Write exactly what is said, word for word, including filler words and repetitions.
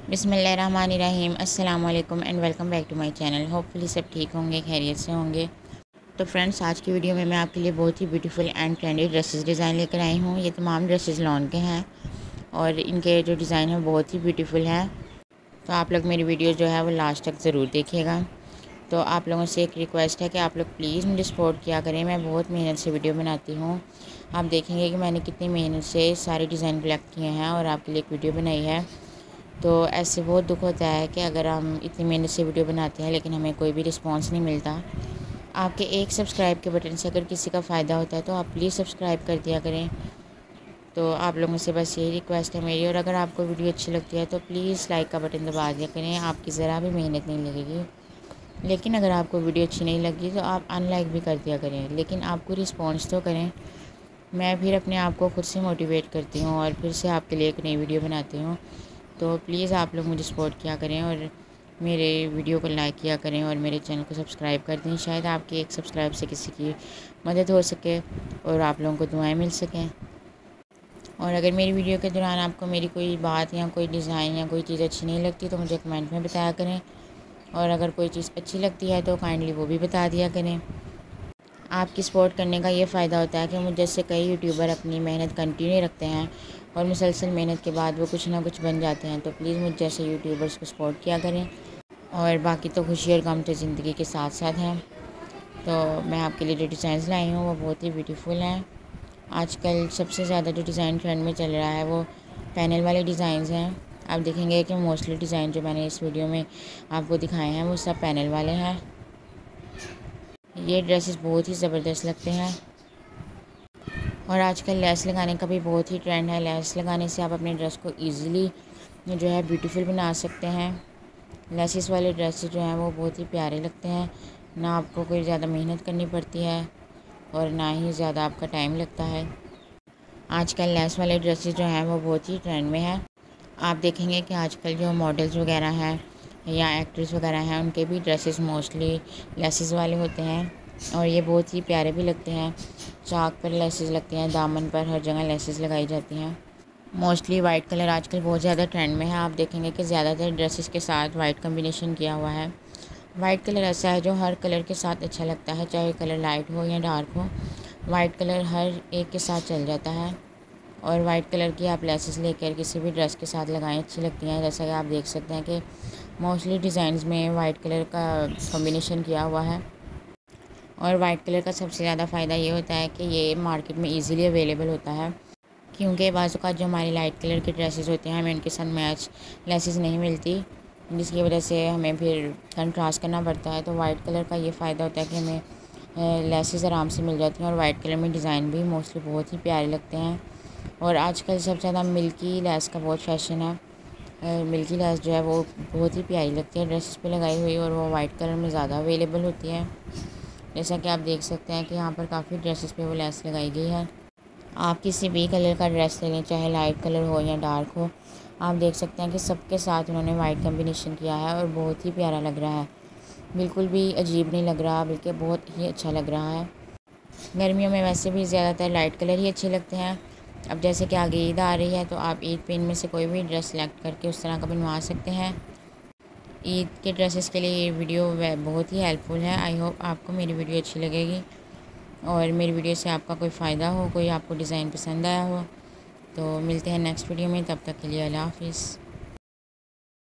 बिस्मिल्लाहिर्रहमानिर्रहीम अस्सलाम वालेकुम and welcome back to my channel. Hopefully सब ठीक होंगे, खैरियत से होंगे। तो फ्रेंड्स, आज की वीडियो में मैं आपके लिए बहुत ही beautiful and trendy dresses design लेकर आई हूँ। ये तमाम ड्रेसेस लॉन के हैं और इनके जो डिज़ाइन है बहुत ही ब्यूटीफुल हैं। तो आप लोग मेरी वीडियो जो है वो लास्ट तक ज़रूर देखिएगा। तो आप लोगों से एक रिक्वेस्ट है कि आप लोग प्लीज़ मुझे सपोर्ट किया करें। मैं बहुत मेहनत से वीडियो बनाती हूँ। आप देखेंगे कि मैंने कितनी मेहनत से सारे डिज़ाइन कलेक्ट किए हैं और आपके लिए एक वीडियो बनाई है। तो ऐसे बहुत दुख होता है कि अगर हम इतनी मेहनत से वीडियो बनाते हैं लेकिन हमें कोई भी रिस्पांस नहीं मिलता। आपके एक सब्सक्राइब के बटन से अगर किसी का फ़ायदा होता है तो आप प्लीज़ सब्सक्राइब कर दिया करें। तो आप लोगों से बस यही रिक्वेस्ट है मेरी। और अगर आपको वीडियो अच्छी लगती है तो प्लीज़ लाइक का बटन दबा दिया करें। आपकी ज़रा भी मेहनत नहीं लगेगी। लेकिन अगर आपको वीडियो अच्छी नहीं लगी तो आप अनलाइक भी कर दिया करें, लेकिन आपको रिस्पॉन्स तो करें। मैं फिर अपने आप को खुद से मोटिवेट करती हूँ और फिर से आपके लिए एक नई वीडियो बनाती हूँ। तो प्लीज़ आप लोग मुझे सपोर्ट किया करें और मेरे वीडियो को लाइक किया करें और मेरे चैनल को सब्सक्राइब कर दें। शायद आपकी एक सब्सक्राइब से किसी की मदद हो सके और आप लोगों को दुआएं मिल सकें। और अगर मेरी वीडियो के दौरान आपको मेरी कोई बात या कोई डिज़ाइन या कोई चीज़ अच्छी नहीं लगती तो मुझे कमेंट में बताया करें। और अगर कोई चीज़ अच्छी लगती है तो काइंडली वो भी बता दिया करें। आपकी सपोर्ट करने का ये फ़ायदा होता है कि मुझ जैसे कई यूट्यूबर अपनी मेहनत कंटिन्यू रखते हैं और मुसलसल मेहनत के बाद वो कुछ ना कुछ बन जाते हैं। तो प्लीज़ मुझ जैसे यूट्यूबर्स को सपोर्ट किया करें। और बाकी तो खुशी और गम तो ज़िंदगी के साथ साथ हैं। तो मैं आपके लिए जो डिज़ाइन लाई हूँ वो बहुत ही ब्यूटीफुल हैं। आजकल सबसे ज़्यादा जो डिज़ाइन ट्रेंड में चल रहा है वो पैनल वाले डिज़ाइंस हैं। आप देखेंगे कि मोस्टली डिज़ाइन जो मैंने इस वीडियो में आपको दिखाए हैं वो सब पैनल वाले हैं। ये ड्रेसेस बहुत ही ज़बरदस्त लगते हैं और आजकल लेस लगाने का भी बहुत ही ट्रेंड है। लेस लगाने से आप अपने ड्रेस को इजीली जो है ब्यूटीफुल बना सकते हैं। लेसिस वाले ड्रेसेस जो हैं वो बहुत ही प्यारे लगते हैं। ना आपको कोई ज़्यादा मेहनत करनी पड़ती है और ना ही ज़्यादा आपका टाइम लगता है। आजकल लेस वाले ड्रेसेस जो हैं वो बहुत ही ट्रेंड में है। आप देखेंगे कि आजकल जो मॉडल्स वगैरह हैं या एक्ट्रेस वगैरह हैं उनके भी ड्रेसेस मोस्टली लेसिस वाले होते हैं और ये बहुत ही प्यारे भी लगते हैं। चाक पर लेसेस लगती हैं, दामन पर हर जगह लेसेस लगाई जाती हैं। मोस्टली वाइट कलर आजकल बहुत ज़्यादा ट्रेंड में है। आप देखेंगे कि ज़्यादातर ड्रेसेस के साथ वाइट कम्बिनेशन किया हुआ है। वाइट कलर ऐसा है जो हर कलर के साथ अच्छा लगता है, चाहे कलर लाइट हो या डार्क हो। वाइट कलर हर एक के साथ चल जाता है और वाइट कलर की आप लेसेस लेकर किसी भी ड्रेस के साथ लगाएं, अच्छी लगती हैं। जैसा कि आप देख सकते हैं कि मोस्टली डिज़ाइंस में वाइट कलर का कॉम्बिनेशन किया हुआ है। और वाइट कलर का सबसे ज़्यादा फ़ायदा ये होता है कि ये मार्केट में इजीली अवेलेबल होता है, क्योंकि बाज़ का जो हमारी लाइट कलर के ड्रेसेस होते हैं हमें उनके साथ मैच लेसेस नहीं मिलती, जिसकी वजह से हमें फिर कंट्रास्ट करना पड़ता है। तो वाइट कलर का ये फ़ायदा होता है कि हमें लेसेस आराम से मिल जाती हैं और वाइट कलर में डिज़ाइन भी मोस्टली बहुत ही प्यारे लगते हैं। और आजकल सबसे ज़्यादा मिल्की लेस का बहुत फैशन है। मिल्की लेस जो है वो बहुत ही प्यारी लगती है ड्रेसेस पे लगाई हुई और वो वाइट कलर में ज़्यादा अवेलेबल होती है। जैसा कि आप देख सकते हैं कि यहाँ पर काफ़ी ड्रेसेस पे वो लेस लगाई गई है। आप किसी भी कलर का ड्रेस ले लें, चाहे लाइट कलर हो या डार्क हो, आप देख सकते हैं कि सबके साथ उन्होंने वाइट कम्बिनेशन किया है और बहुत ही प्यारा लग रहा है। बिल्कुल भी अजीब नहीं लग रहा, बल्कि बहुत ही अच्छा लग रहा है। गर्मियों में वैसे भी ज़्यादातर लाइट कलर ही अच्छे लगते हैं। अब जैसे कि आगे ईद आ रही है तो आप ईद पे इनमें से कोई भी ड्रेस सेलेक्ट करके उस तरह का बनवा सकते हैं। ईद के ड्रेसेस के लिए ये वीडियो बहुत ही हेल्पफुल है। आई होप आपको मेरी वीडियो अच्छी लगेगी और मेरी वीडियो से आपका कोई फ़ायदा हो, कोई आपको डिज़ाइन पसंद आया हो। तो मिलते हैं नेक्स्ट वीडियो में, तब तक के लिए अल्लाह हाफ़िज़।